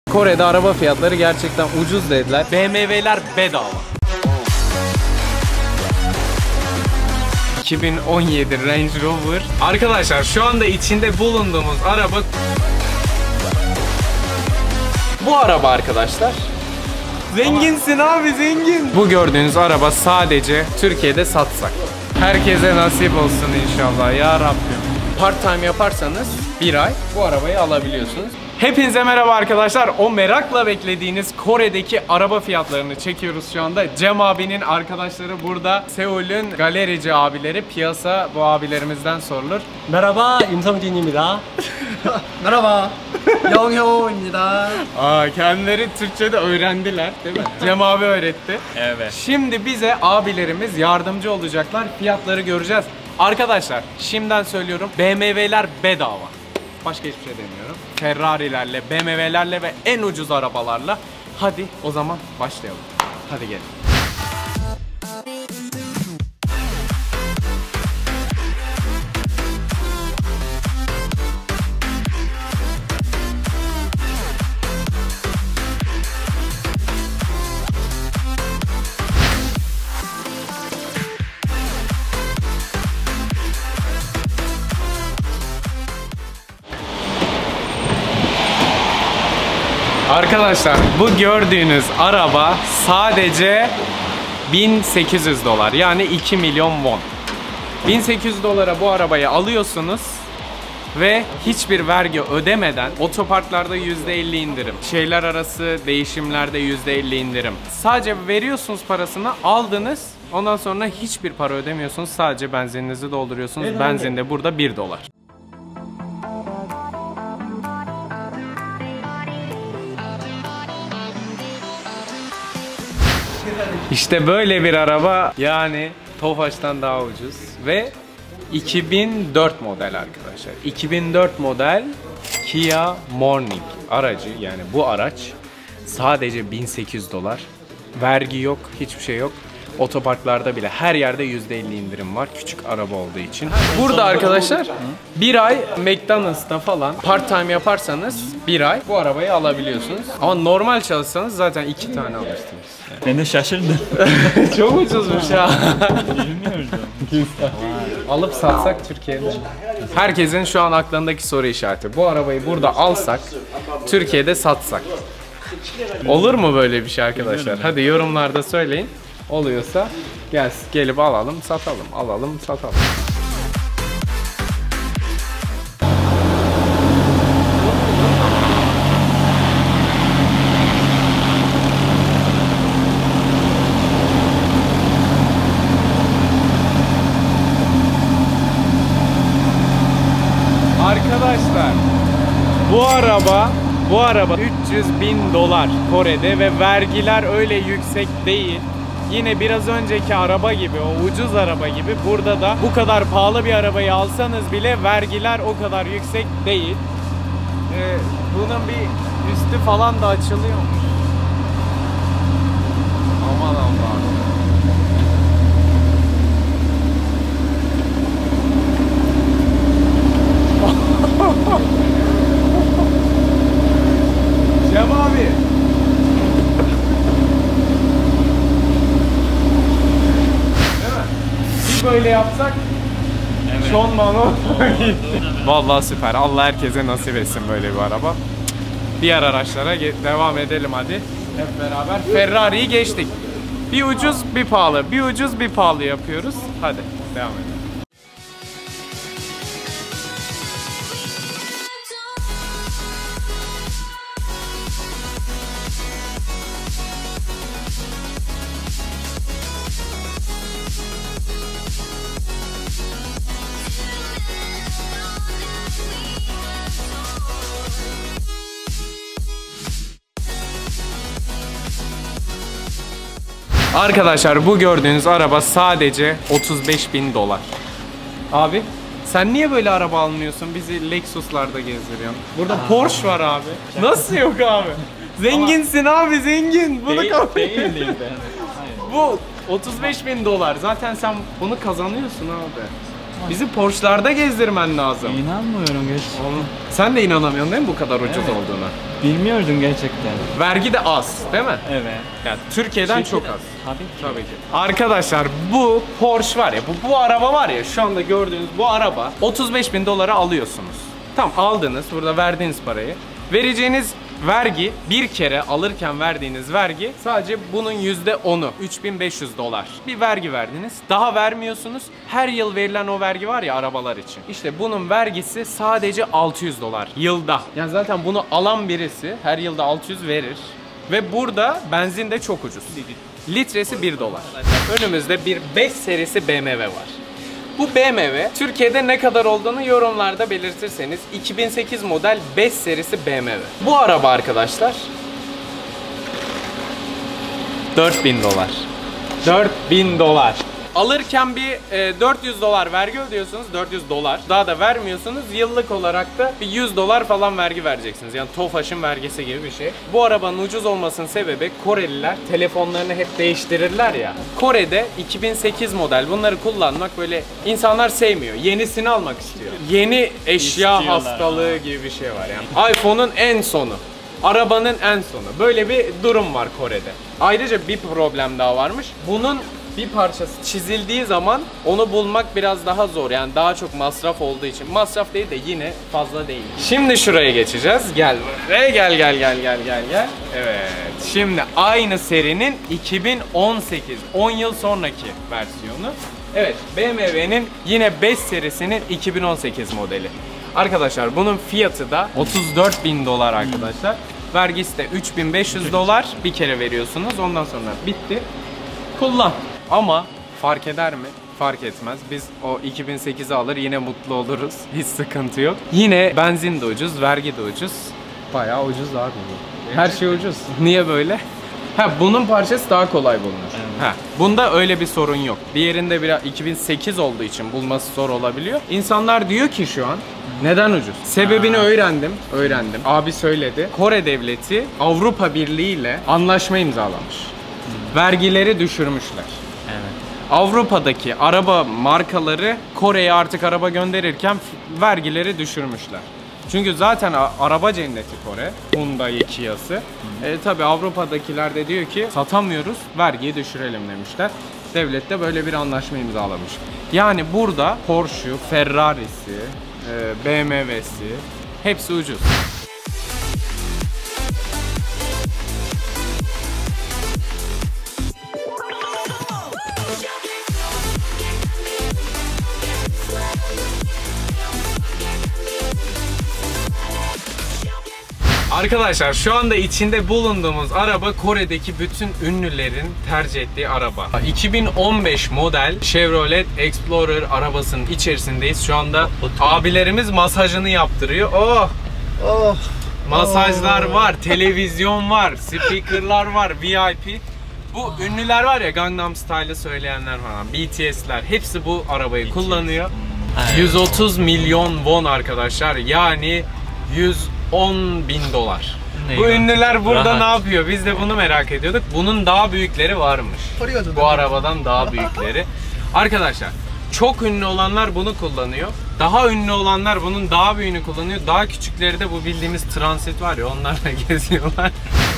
Kore'de araba fiyatları gerçekten ucuz dediler. BMW'ler bedava. 2017 Range Rover. Arkadaşlar şu anda içinde bulunduğumuz araba bu araba arkadaşlar. Zenginsin abi, zengin. Bu gördüğünüz araba sadece Türkiye'de satsak. Herkese nasip olsun inşallah ya Rabbim. Part time yaparsanız bir ay bu arabayı alabiliyorsunuz. Hepinize merhaba arkadaşlar. O merakla beklediğiniz Kore'deki araba fiyatlarını çekiyoruz şu anda. Cem abinin arkadaşları burada. Seul'ün galerici abileri. Piyasa bu abilerimizden sorulur. Merhaba, 임성진입니다. Merhaba, 영효입니다. Kendileri Türkçe'de öğrendiler değil mi? Cem abi öğretti. Evet. Şimdi bize abilerimiz yardımcı olacaklar. Fiyatları göreceğiz. Arkadaşlar şimdiden söylüyorum, BMW'ler bedava. Başka hiçbir şey demiyorum. Ferrari'lerle, BMW'lerle ve en ucuz arabalarla. Hadi o zaman başlayalım. Hadi gelin. Arkadaşlar bu gördüğünüz araba sadece 1800 dolar, yani 2 milyon won. 1800 dolara bu arabayı alıyorsunuz ve hiçbir vergi ödemeden otoparklarda %50 indirim, şehirler arası değişimlerde %50 indirim. Sadece veriyorsunuz parasını, aldınız, ondan sonra hiçbir para ödemiyorsunuz, sadece benzininizi dolduruyorsunuz. Benzin de burada 1 dolar. İşte böyle bir araba, yani Tofaş'tan daha ucuz ve 2004 model arkadaşlar. 2004 model Kia Morning aracı, yani bu araç sadece 1800 dolar. Vergi yok, hiçbir şey yok. Otoparklarda bile her yerde %50 indirim var küçük araba olduğu için. Burada arkadaşlar bir ay McDonald's'ta falan part time yaparsanız bir ay bu arabayı alabiliyorsunuz. Ama normal çalışsanız zaten 2 tane alırsınız. Ben de şaşırdım. Çok ucuzmuş ya. Alıp satsak Türkiye'de. Herkesin şu an aklındaki soru işareti. Bu arabayı burada alsak, Türkiye'de satsak. Olur mu böyle bir şey arkadaşlar? Hadi yorumlarda söyleyin. Oluyorsa gelip alalım, satalım. Alalım, satalım. Arkadaşlar bu araba 300.000 dolar Kore'de ve vergiler öyle yüksek değil. Yine biraz önceki araba gibi, o ucuz araba gibi burada da bu kadar pahalı bir arabayı alsanız bile vergiler o kadar yüksek değil. Bunun bir üstü falan da açılıyormuş. Aman Allah'ım. Cem abi. Böyle yapsak Sean Mano. Vallahi süper. Allah herkese nasip etsin böyle bir araba. Diğer araçlara devam edelim hadi. Hep beraber. Ferrari'yi geçtik. Bir ucuz bir pahalı, bir ucuz bir pahalı yapıyoruz. Hadi devam edelim. Arkadaşlar bu gördüğünüz araba sadece 35.000 dolar. Abi sen niye böyle araba almıyorsun? Bizi Lexus'larda gezdiriyorsun. Burada Porsche var abi. Nasıl yok abi? Zenginsin abi, zengin. Bunu ben. Bu 35.000 dolar. Zaten sen bunu kazanıyorsun abi. Bizi Porsche'larda gezdirmen lazım. İnanmıyorum gerçekten. Oğlum, sen de inanamıyorsun değil mi bu kadar ucuz Evet. olduğuna? Bilmiyordum gerçekten. Vergi de az değil mi? Evet. Yani Türkiye'den çok az. Tabii ki. Tabii ki. Arkadaşlar bu Porsche var ya, bu araba var ya, şu anda gördüğünüz bu araba 35.000 dolara alıyorsunuz. Tamam, aldınız, burada verdiğiniz parayı. Vereceğiniz vergi, bir kere alırken verdiğiniz vergi sadece bunun %10'u, 3.500 dolar. Bir vergi verdiniz, daha vermiyorsunuz. Her yıl verilen o vergi var ya arabalar için. İşte bunun vergisi sadece 600 dolar yılda. Yani zaten bunu alan birisi her yılda 600 verir. Ve burada benzin de çok ucuz. Litresi 1 dolar. Önümüzde bir 5 serisi BMW var. Bu BMW Türkiye'de ne kadar olduğunu yorumlarda belirtirseniz 2008 model 5 serisi BMW. Bu araba arkadaşlar 4.000 dolar. 4.000 dolar. Alırken bir 400 dolar vergi ödüyorsunuz, 400 dolar. Daha da vermiyorsunuz. Yıllık olarak da bir 100 dolar falan vergi vereceksiniz. Yani Tofaş'ın vergisi gibi bir şey. Bu arabanın ucuz olmasının sebebi Koreliler telefonlarını hep değiştirirler ya. Kore'de 2008 model bunları kullanmak böyle insanlar sevmiyor. Yenisini almak istiyor. Yeni eşya İstiyorlar. hastalığı gibi bir şey var yani. iPhone'un en sonu. Arabanın en sonu. Böyle bir durum var Kore'de. Ayrıca bir problem daha varmış. Bunun bir parçası çizildiği zaman onu bulmak biraz daha zor. Yani daha çok masraf olduğu için. Masraf değil de yine fazla değil. Şimdi şuraya geçeceğiz. Gel buraya. Gel. Evet. Şimdi aynı serinin 2018, 10 yıl sonraki versiyonu. Evet, BMW'nin yine 5 serisinin 2018 modeli. Arkadaşlar bunun fiyatı da 34.000 dolar arkadaşlar. Vergisi de 3.500 dolar. Bir kere veriyorsunuz. Ondan sonra bitti. Kullan. Ama fark eder mi? Fark etmez. Biz o 2008'i alır yine mutlu oluruz. Hiç sıkıntı yok. Yine benzin de ucuz, vergi de ucuz. Bayağı ucuz abi bu. Her şey ucuz. Niye böyle? Ha, bunun parçası daha kolay bulunur. Evet. Ha, bunda öyle bir sorun yok. Diğerinde biraz 2008 olduğu için bulması zor olabiliyor. İnsanlar diyor ki şu an neden ucuz? Sebebini öğrendim. Abi söyledi. Kore devleti Avrupa Birliği ile anlaşma imzalamış. Vergileri düşürmüşler. Evet. Avrupa'daki araba markaları Kore'ye artık araba gönderirken vergileri düşürmüşler. Çünkü zaten araba cenneti Kore. Hyundai, Kia'sı. Tabi Avrupa'dakiler de diyor ki satamıyoruz, vergiyi düşürelim demişler. Devlet de böyle bir anlaşma imzalamış. Yani burada Porsche'u, Ferrari'si, BMW'si hepsi ucuz. Arkadaşlar şu anda içinde bulunduğumuz araba Kore'deki bütün ünlülerin tercih ettiği araba. 2015 model Chevrolet Explorer arabasının içerisindeyiz. Şu anda abilerimiz masajını yaptırıyor. Oh! Masajlar var, televizyon var, speakerlar var, VIP. Bu ünlüler var ya, Gangnam Style'ı söyleyenler falan, BTS'ler hepsi bu arabayı kullanıyor. 130 milyon won arkadaşlar, yani 110.000 dolar. Bu ünlüler burada ne yapıyor? Biz de bunu merak ediyorduk. Bunun daha büyükleri varmış. Bu arabadan daha büyükleri. Arkadaşlar çok ünlü olanlar bunu kullanıyor. Daha ünlü olanlar bunun daha büyüğünü kullanıyor. Daha küçükleri de bu bildiğimiz transit var ya, onlarla geziyorlar.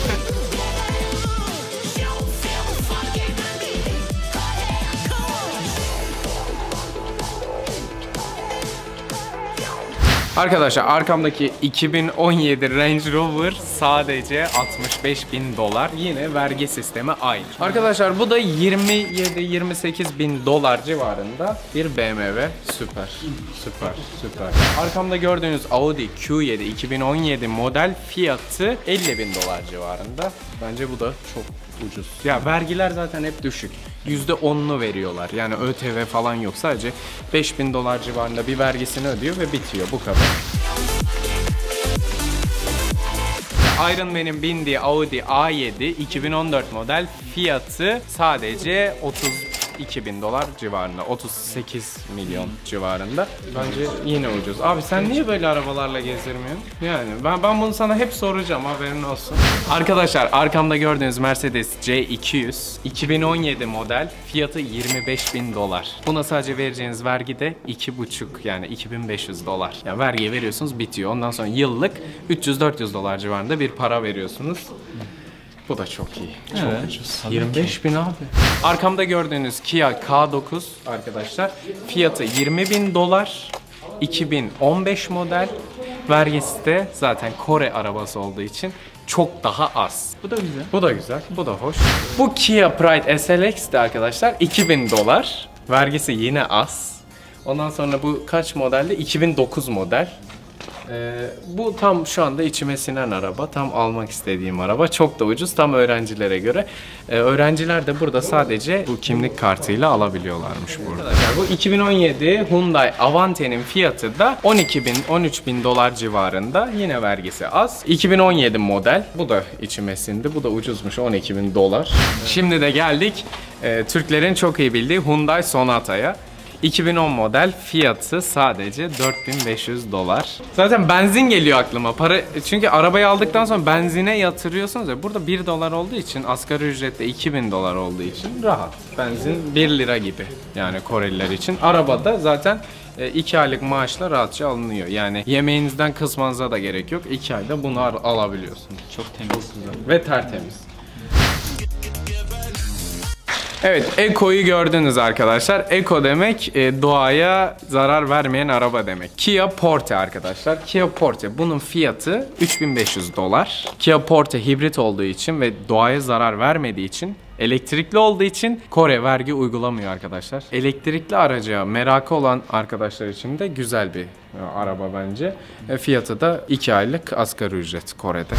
Arkadaşlar arkamdaki 2017 Range Rover sadece 65.000 dolar. Yine vergi sistemi aynı. Arkadaşlar bu da 27-28 bin dolar civarında bir BMW. Süper. Arkamda gördüğünüz Audi Q7 2017 model fiyatı 50.000 dolar civarında. Bence bu da çok ucuz. Ya vergiler zaten hep düşük. %10'unu veriyorlar. Yani ÖTV falan yok. Sadece 5.000 dolar civarında bir vergisini ödüyor ve bitiyor. Bu kadar. Iron Man'in bindiği Audi A7 2014 model fiyatı sadece 32.000 dolar civarında. 38 milyon civarında. Bence yine ucuz. Abi sen niye böyle arabalarla gezdirmiyorsun? Yani ben bunu sana hep soracağım, haberin olsun. Arkadaşlar arkamda gördüğünüz Mercedes C200 2017 model, fiyatı 25.000 dolar. Buna sadece vereceğiniz vergi de 2,5 yani 2.500 dolar. Yani vergiyi veriyorsunuz, bitiyor. Ondan sonra yıllık 300-400 dolar civarında bir para veriyorsunuz. Bu da çok iyi. Çok ucuz. 25.000 abi. Arkamda gördüğünüz Kia K9 arkadaşlar, fiyatı 20.000 dolar. 2015 model. Vergisi de zaten Kore arabası olduğu için çok daha az. Bu da güzel. Bu da güzel, bu da hoş. Bu Kia Pride SLX de arkadaşlar 2.000 dolar. Vergisi yine az. Ondan sonra bu kaç modelde? 2009 model. Bu tam şu anda içime sinen araba. Tam almak istediğim araba. Çok da ucuz. Tam öğrencilere göre. Öğrenciler de burada sadece bu kimlik kartıyla alabiliyorlarmış burada. Bu 2017 Hyundai Avante'nin fiyatı da 12.000-13.000 dolar civarında. Yine vergisi az. 2017 model. Bu da içime sindi. Bu da ucuzmuş. 12.000 dolar. Şimdi de geldik Türklerin çok iyi bildiği Hyundai Sonata'ya. 2010 model, fiyatı sadece 4.500 dolar. Zaten benzin geliyor aklıma. Çünkü arabayı aldıktan sonra benzine yatırıyorsunuz ya. Burada 1 dolar olduğu için, asgari ücrette 2.000 dolar olduğu için rahat. Benzin 1 lira gibi yani Koreliler için. Arabada zaten 2 aylık maaşla rahatça alınıyor. Yani yemeğinizden kısmanıza da gerek yok. 2 ayda bunu alabiliyorsunuz. Çok temiz. Ve tertemiz. Evet, Eko'yu gördünüz arkadaşlar. Eko demek doğaya zarar vermeyen araba demek. Kia Porte arkadaşlar. Kia Porte, bunun fiyatı 3.500 dolar. Kia Porte hibrit olduğu için ve doğaya zarar vermediği için, elektrikli olduğu için Kore vergi uygulamıyor arkadaşlar. Elektrikli araca merakı olan arkadaşlar için de güzel bir araba bence. Fiyatı da 2 aylık asgari ücret Kore'de.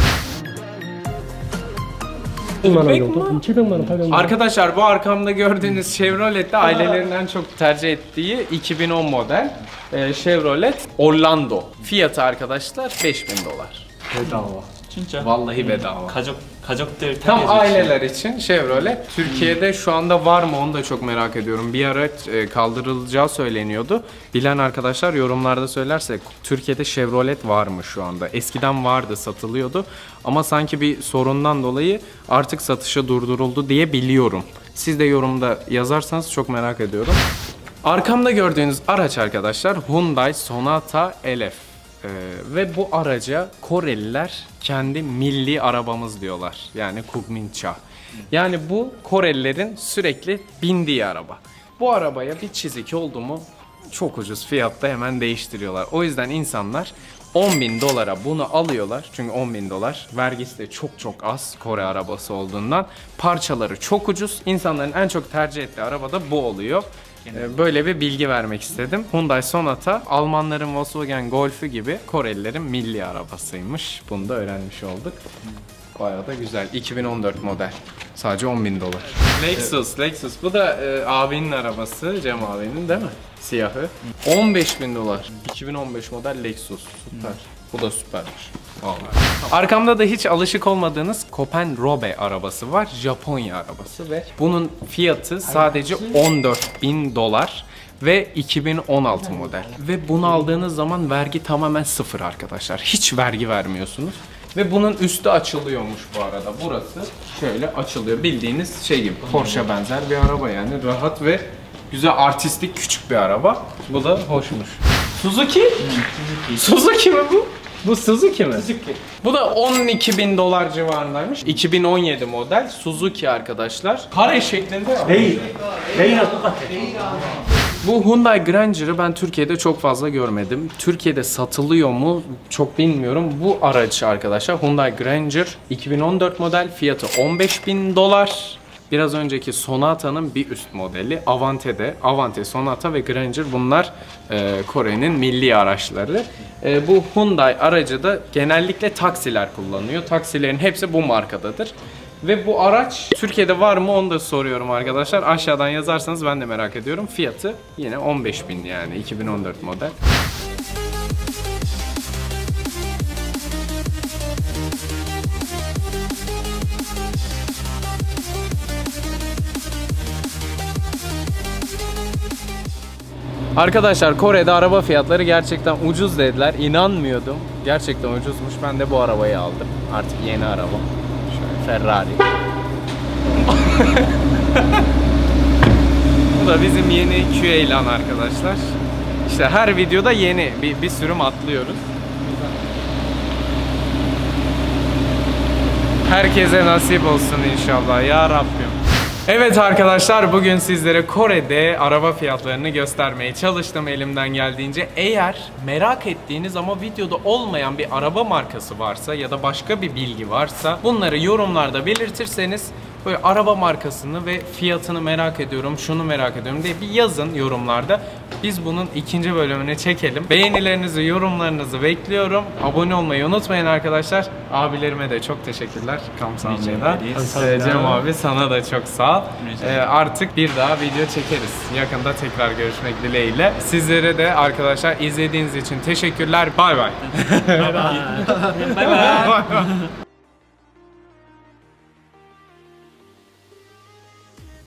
Arkadaşlar bu arkamda gördüğünüz Chevrolet'te ailelerin en çok tercih ettiği 2010 model Chevrolet Orlando. Fiyatı arkadaşlar 5.000 dolar. Bedava. 진짜? Vallahi bedava. 가족들 Tam 타게 aileler için Chevrolet. Türkiye'de şu anda var mı onu da çok merak ediyorum. Bir ara kaldırılacağı söyleniyordu. Bilen arkadaşlar yorumlarda söylerse Türkiye'de Chevrolet var mı şu anda? Eskiden vardı, satılıyordu. Ama sanki bir sorundan dolayı artık satışı durduruldu diye biliyorum. Siz de yorumda yazarsanız çok merak ediyorum. Arkamda gördüğünüz araç arkadaşlar Hyundai Sonata LF. Ve bu araca Koreliler kendi milli arabamız diyorlar. Yani Kukmincha. Yani bu Korelilerin sürekli bindiği araba. Bu arabaya bir çizik oldu mu çok ucuz fiyatta hemen değiştiriyorlar. O yüzden insanlar 10.000 dolara bunu alıyorlar. Çünkü 10.000 dolar. Vergisi de çok çok az Kore arabası olduğundan. Parçaları çok ucuz. İnsanların en çok tercih ettiği araba da bu oluyor. Böyle bir bilgi vermek istedim. Hyundai Sonata, Almanların Volkswagen Golf'ü gibi Korelilerin milli arabasıymış. Bunu da öğrenmiş olduk. Bayağı da güzel. 2014 model. Sadece 10.000 dolar. Lexus. Bu da abinin arabası. Cem abinin değil mi? Siyahı. 15.000 dolar. 2015 model Lexus. Süper. Bu da süpermiş. Vallahi. Arkamda da hiç alışık olmadığınız Copen Robe arabası var. Japonya arabası ve bunun fiyatı sadece 14.000 dolar ve 2016 model. Ve bunu aldığınız zaman vergi tamamen sıfır arkadaşlar. Hiç vergi vermiyorsunuz. Ve bunun üstü açılıyormuş bu arada. Burası şöyle açılıyor. Bildiğiniz şey gibi Porsche benzer bir araba yani. Rahat ve güzel, artistik küçük bir araba. Bu da hoşmuş. Suzuki? Suzuki mi bu? Bu Suzuki mi? Suzuki. Bu da 12.000 dolar civarındaymış. 2017 model Suzuki arkadaşlar. Kare şeklinde. Değil. Bu Hyundai Granger'ı ben Türkiye'de çok fazla görmedim. Türkiye'de satılıyor mu çok bilmiyorum. Bu araç arkadaşlar Hyundai Granger 2014 model, fiyatı 15.000 dolar. Biraz önceki Sonata'nın bir üst modeli Avante'de. Avante, Sonata ve Granger bunlar Kore'nin milli araçları. Bu Hyundai aracı da genellikle taksiler kullanıyor. Taksilerin hepsi bu markadadır. Ve bu araç Türkiye'de var mı onu da soruyorum arkadaşlar. Aşağıdan yazarsanız ben de merak ediyorum. Fiyatı yine 15.000 yani 2014 model. Arkadaşlar Kore'de araba fiyatları gerçekten ucuz dediler. İnanmıyordum. Gerçekten ucuzmuş. Ben de bu arabayı aldım. Artık yeni araba. Şöyle Ferrari. Bu da bizim yeni Q-Elan arkadaşlar. İşte her videoda yeni bir sürüm atlıyoruz. Herkese nasip olsun inşallah ya Rabbim. Evet arkadaşlar, bugün sizlere Kore'de araba fiyatlarını göstermeye çalıştım elimden geldiğince. Eğer merak ettiğiniz ama videoda olmayan bir araba markası varsa ya da başka bir bilgi varsa bunları yorumlarda belirtirseniz, böyle araba markasını ve fiyatını merak ediyorum, şunu merak ediyorum diye bir yazın yorumlarda. Biz bunun ikinci bölümünü çekelim. Beğenilerinizi, yorumlarınızı bekliyorum. Abone olmayı unutmayın arkadaşlar. Abilerime de çok teşekkürler. Kamsahamnida. Cem abi sana da çok sağ ol. Artık bir daha video çekeriz. Yakında tekrar görüşmek dileğiyle. Sizlere de arkadaşlar izlediğiniz için teşekkürler. Bay bay. Bye bye.